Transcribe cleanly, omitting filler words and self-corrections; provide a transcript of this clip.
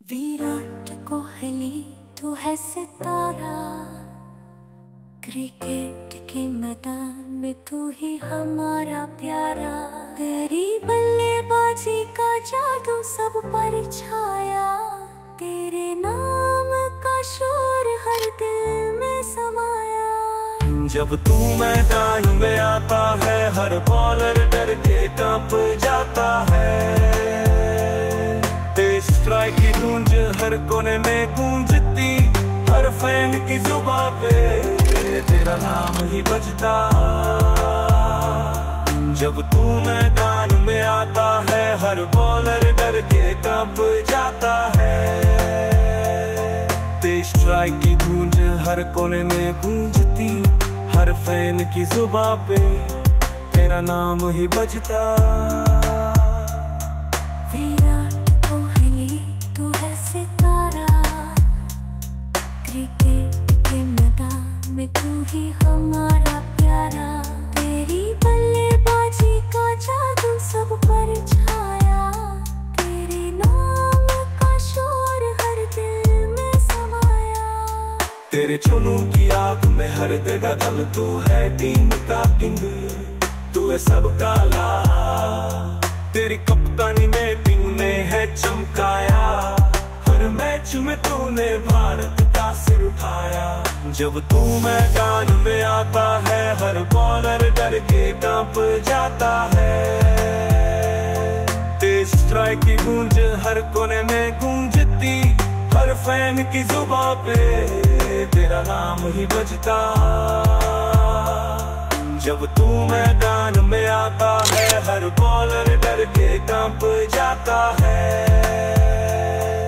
विराट कोहली तू है सितारा, क्रिकेट के मैदान में तू ही हमारा प्यारा। तेरी बल्लेबाजी का जादू सब पर छाया, तेरे नाम का शोर हर दिल में समाया। जब तू मैदान में आता है हर बॉलर डर के कांप जाता है। तेज स्ट्राइक की गूंज हर कोने में गूंजती, हर फैन की जुबां पे तेरा नाम ही बजता। जब तू मैदान में आता है हर बॉलर डर के कांप जाता है। तेज स्ट्राइक की गूंज हर कोने में गूंजती, हर फैन की जुबां पे तेरा नाम ही बजता। विराट कोहली तू है सितारा, क्रिकेट के मैदान में तू ही हमारा प्यारा। तेरी बल्लेबाजी का जादू सब पर छाया, तेरे नाम का शोर हर दिल में समाया। तेरे चुनू की आग में हर जगह दम, तू है टीम का किंग, तू है सबका लाल। तेरी कप्तानी में तूने है चमकाया, हर मैच में तूने भारत का सिर उठाया। जब तू मैदान में आता है हर बॉलर डर के कांप जाता है। तेज स्ट्राइक की गूंज हर कोने में गूंजती, हर फैन की जुबां पे तेरा नाम ही बजता। जब तू मैदान में आता है हर बॉलर डर के कांप जाता है।